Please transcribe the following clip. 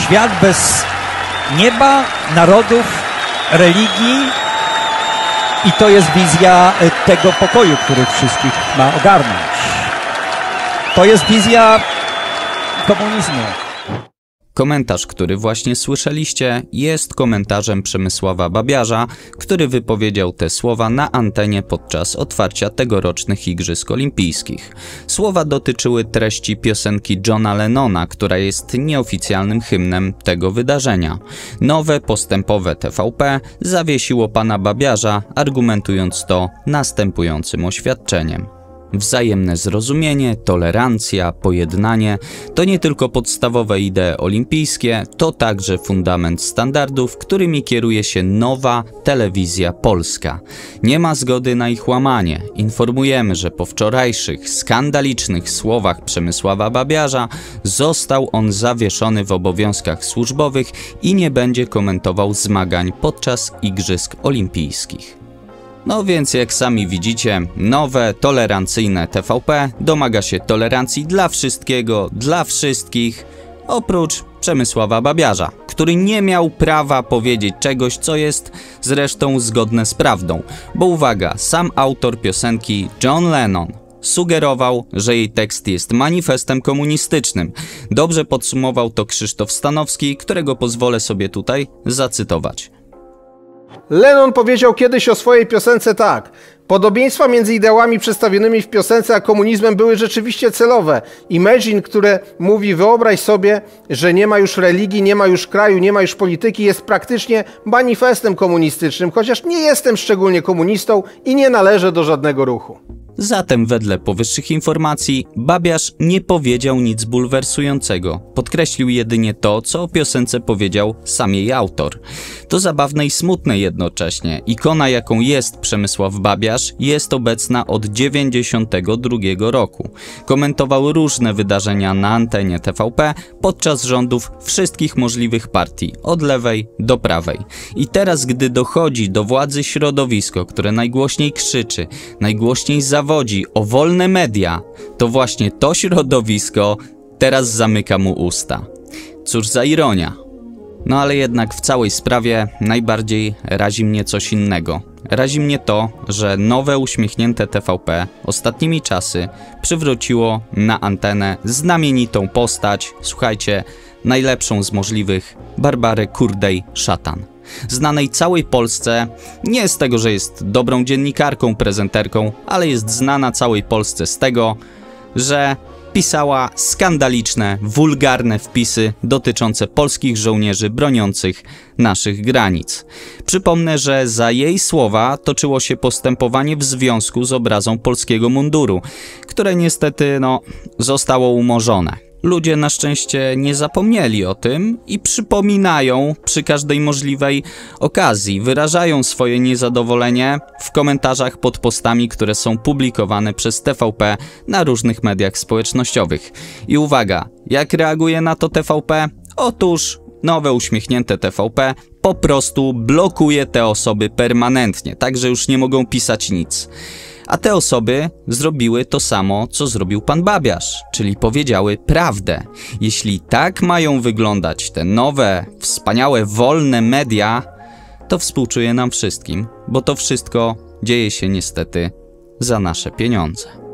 Świat bez nieba, narodów, religii i to jest wizja tego pokoju, który wszystkich ma ogarnąć. To jest wizja komunizmu. Komentarz, który właśnie słyszeliście, jest komentarzem Przemysława Babiarza, który wypowiedział te słowa na antenie podczas otwarcia tegorocznych Igrzysk Olimpijskich. Słowa dotyczyły treści piosenki Johna Lennona, która jest nieoficjalnym hymnem tego wydarzenia. Nowe, postępowe TVP zawiesiło pana Babiarza, argumentując to następującym oświadczeniem. Wzajemne zrozumienie, tolerancja, pojednanie to nie tylko podstawowe idee olimpijskie, to także fundament standardów, którymi kieruje się nowa telewizja polska. Nie ma zgody na ich łamanie. Informujemy, że po wczorajszych, skandalicznych słowach Przemysława Babiarza został on zawieszony w obowiązkach służbowych i nie będzie komentował zmagań podczas Igrzysk Olimpijskich. No więc jak sami widzicie, nowe, tolerancyjne TVP domaga się tolerancji dla wszystkiego, dla wszystkich, oprócz Przemysława Babiarza, który nie miał prawa powiedzieć czegoś, co jest zresztą zgodne z prawdą. Bo uwaga, sam autor piosenki John Lennon sugerował, że jej tekst jest manifestem komunistycznym. Dobrze podsumował to Krzysztof Stanowski, którego pozwolę sobie tutaj zacytować. Lennon powiedział kiedyś o swojej piosence tak. Podobieństwa między ideałami przedstawionymi w piosence a komunizmem były rzeczywiście celowe. Imagine, które mówi wyobraź sobie, że nie ma już religii, nie ma już kraju, nie ma już polityki, jest praktycznie manifestem komunistycznym, chociaż nie jestem szczególnie komunistą i nie należę do żadnego ruchu. Zatem wedle powyższych informacji Babiarz nie powiedział nic bulwersującego. Podkreślił jedynie to, co o piosence powiedział sam jej autor. To zabawne i smutne jednocześnie. Ikona, jaką jest Przemysław Babiarz, jest obecna od 1992 roku. Komentował różne wydarzenia na antenie TVP podczas rządów wszystkich możliwych partii, od lewej do prawej. I teraz, gdy dochodzi do władzy środowisko, które najgłośniej krzyczy, najgłośniej zawodzi o wolne media, to właśnie to środowisko teraz zamyka mu usta. Cóż za ironia. No ale jednak w całej sprawie najbardziej razi mnie coś innego. Razi mnie to, że nowe uśmiechnięte TVP ostatnimi czasy przywróciło na antenę znamienitą postać, słuchajcie, najlepszą z możliwych, Barbarę Kurdej-Szatan. Znanej całej Polsce, nie z tego, że jest dobrą dziennikarką, prezenterką, ale jest znana całej Polsce z tego, że pisała skandaliczne, wulgarne wpisy dotyczące polskich żołnierzy broniących naszych granic. Przypomnę, że za jej słowa toczyło się postępowanie w związku z obrazą polskiego munduru, które niestety, zostało umorzone. Ludzie na szczęście nie zapomnieli o tym i przypominają przy każdej możliwej okazji, wyrażają swoje niezadowolenie w komentarzach pod postami, które są publikowane przez TVP na różnych mediach społecznościowych. I uwaga, jak reaguje na to TVP? Otóż nowe uśmiechnięte TVP po prostu blokuje te osoby permanentnie, tak że już nie mogą pisać nic. A te osoby zrobiły to samo, co zrobił pan Babiarz, czyli powiedziały prawdę. Jeśli tak mają wyglądać te nowe, wspaniałe, wolne media, to współczuję nam wszystkim, bo to wszystko dzieje się niestety za nasze pieniądze.